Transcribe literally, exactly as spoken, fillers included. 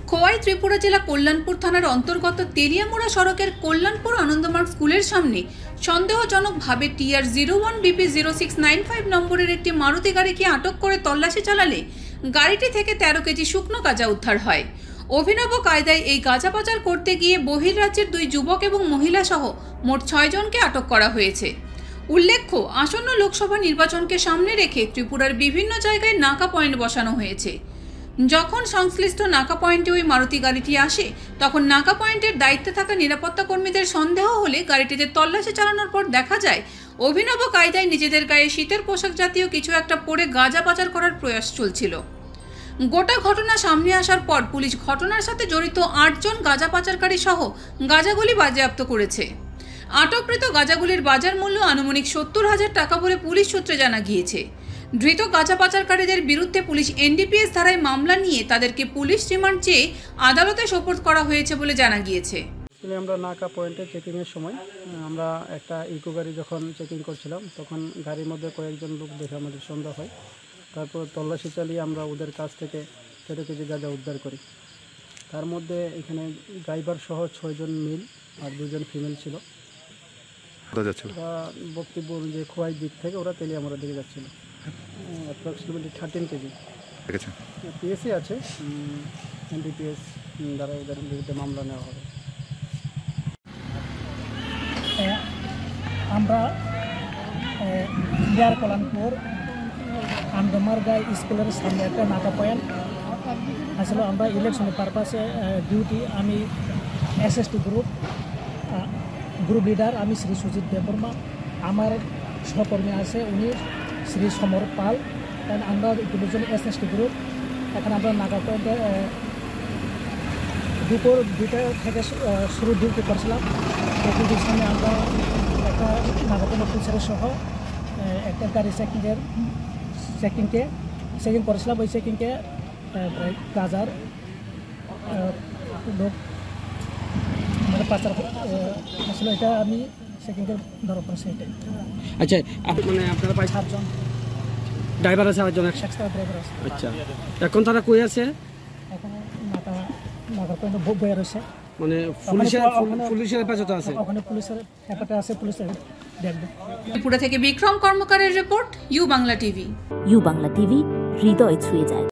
খোয়াই ত্রিপুরা জেলা কল্যাণপুর থানার অন্তর্গত তেলিয়ামুড়া সড়কের কল্যাণপুর আনন্দমার্গ স্কুলের সামনে সন্দেহজনকভাবে TR zero one BP zero six nine five নম্বরের একটি মারুতি গাড়িকে আটক করে তল্লাশি চালালে গাড়িটি থেকে তেরো কেজি শুকনো গাঁজা উদ্ধার হয়। অভিনব কায়দায় এই গাঁজা পাচার করতে গিয়ে বহির্রাজ্যের দুই যুবক এবং মহিলা সহ মোট ছয় জনকে আটক করা হয়েছে। উল্লেখ্য, আসন্ন লোকসভা নির্বাচনকে সামনে রেখে ত্রিপুরার বিভিন্ন জায়গায় নাকা পয়েন্ট বসানো হয়েছে। যখন সংশ্লিষ্ট নাকা পয়েন্টে ওই মারুতি গাড়িটি আসে, তখন নাকা পয়েন্টের দায়িত্বে থাকা নিরাপত্তা কর্মীদের সন্দেহ হলে গাড়িটিতে তল্লাশি চালানোর পর দেখা যায় অভিনব কায়দায় নিজেদের গায়ে শীতের পোশাক জাতীয় কিছু একটা পরে গাঁজা পাচার করার প্রয়াস চলছিল। গোটা ঘটনা সামনে আসার পর পুলিশ ঘটনার সাথে জড়িত আটজন গাঁজা পাচারকারী সহ গাঁজাগুলি বাজেয়াপ্ত করেছে। আটককৃত গাঁজাগুলির বাজার মূল্য আনুমানিক সত্তর হাজার টাকা বলে পুলিশ সূত্রে জানা গিয়েছে। ধৃত গাঁজা পাচারকারীদের বিরুদ্ধে পুলিশ এনডিপিএস ধারায় মামলা নিয়ে তাদেরকে পুলিশ রিমান্ড চেয়ে আদালতে সোপর্দ করা হয়েছে বলে জানা গিয়েছে। আমরা নাকা পয়েন্টে চেকিংয়ের সময় আমরা একটা ইকো গাড়ি যখন চেকিং করছিলাম, তখন গাড়ির মধ্যে কয়েকজন লোক দেখে আমাদের সন্দেহ হয়। তারপর তল্লাশি চালিয়ে আমরা ওদের কাছ থেকে তেরো কেজি গাঁজা উদ্ধার করি। তার মধ্যে এখানে ড্রাইভার সহ ছয়জন মেল আর দুজন ফিমেল ছিল। ওরা বক্তব্য অনুযায়ী খোয়াই দিক থেকে ওরা তেলিয়ামুড়ার দিকে যাচ্ছিল। অ্যাপ্রক্সিমেটলি থার্টিন কেজি পিএসসি আছে, এনডিপিএস দ্বারা ওদের বিরুদ্ধে মামলা নেওয়া হবে। আমরা কল্যাণপুর আনন্দমার্গ স্কুলের সামনে একটা নাকা পয়েন্ট আসলে আমরা ইলেকশনের পারপাসে ডিউটি, আমি S S T group group leader, আমি শ্রী সুজিত দেববর্মা, আমার সহকর্মী আছে উনি শ্রী সমর পাল, আমরা দুজন এস এস টি গ্রুপ। এখন আমরা নাকা পয়েন্টে দুপুর দুইটা থেকে শুরু ডিউটি করছিলাম। ডিউটির সামনে আমরা একটা নাকা পয়েন্ট পুলিশের সহ একটা গাড়ি চেকিংয়ের চেকিংকে চেকিং করেছিলাম। ওই চেকিংকে গাজার লোক মানে পাচার আসলে এটা আমি চেকিংকে ধরা পড়েছি এটাই। আচ্ছা, মানে আপনারা পাই সাতজন ড্রাইভার আছে, আটজন এক্সট্রা ড্রাইভার আছে। আচ্ছা, এখন তারা কই আছে? এখন নাকা নাকা পয়েন্ট বয়ে রয়েছে, মানে পুলিশের পুলিশের হেফাজতে আছে, ওখানে পুলিশের হেফাজতে আছে, পুলিশের দেখবে। ত্রিপুরা থেকে বিক্রম কর্মকারের রিপোর্ট, U Bangla TV. U Bangla TV, হৃদয় ছুঁয়ে যায়।